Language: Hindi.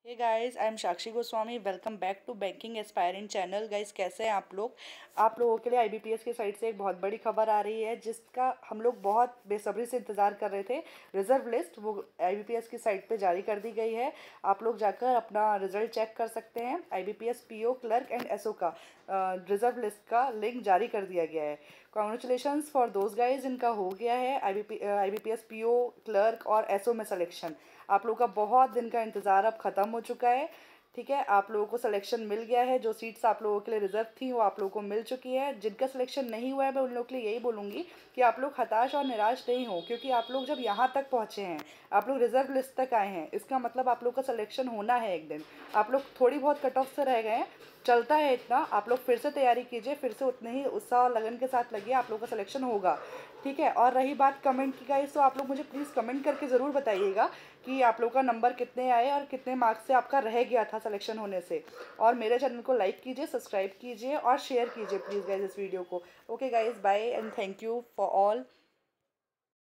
Hey guys, I am Sakshi Goswami. Welcome back to banking aspirant channel. Guys, कैसे हैं आप लोग? आप लोगों के लिए आईबीपीएस की साइड से एक बहुत बड़ी खबर आ रही है जिसका हम लोग बहुत बेसब्री से इंतज़ार कर रहे थे। रिजर्व लिस्ट वो आईबीपीएस की साइट पे जारी कर दी गई है। आप लोग जाकर अपना रिजल्ट चेक कर सकते हैं। IBPS PO clerk and SO का रिजर्व लिस्ट का लिंक जारी कर दिया गया है। कॉन्ग्रेचुलेशंस फॉर दोज गाइज, इनका हो गया है आईबीपीएस पीओ क्लर्क और एसओ में सिलेक्शन। आप लोगों का बहुत दिन का इंतज़ार अब ख़त्म हो चुका है। ठीक है, आप लोगों को सिलेक्शन मिल गया है। जो सीट्स आप लोगों के लिए रिजर्व थी वो आप लोगों को मिल चुकी है। जिनका सिलेक्शन नहीं हुआ है मैं उन लोगों के लिए यही बोलूँगी कि आप लोग हताश और निराश नहीं हो, क्योंकि आप लोग जब यहाँ तक पहुँचे हैं, आप लोग रिजर्व लिस्ट तक आए हैं, इसका मतलब आप लोग का सिलेक्शन होना है एक दिन। आप लोग थोड़ी बहुत कट ऑफ से रह गए हैं, चलता है इतना। आप लोग फिर से तैयारी कीजिए, फिर से उतने ही उत्साह और लगन के साथ लगिए, आप लोगों का सिलेक्शन होगा। ठीक है, और रही बात कमेंट की गाइस, तो आप लोग मुझे प्लीज़ कमेंट करके ज़रूर बताइएगा कि आप लोग का नंबर कितने आए और कितने मार्क्स से आपका रह गया था सिलेक्शन होने से। और मेरे चैनल को लाइक कीजिए, सब्सक्राइब कीजिए और शेयर कीजिए प्लीज़ गाइस इस वीडियो को। Okay guys, bye and thank you for all.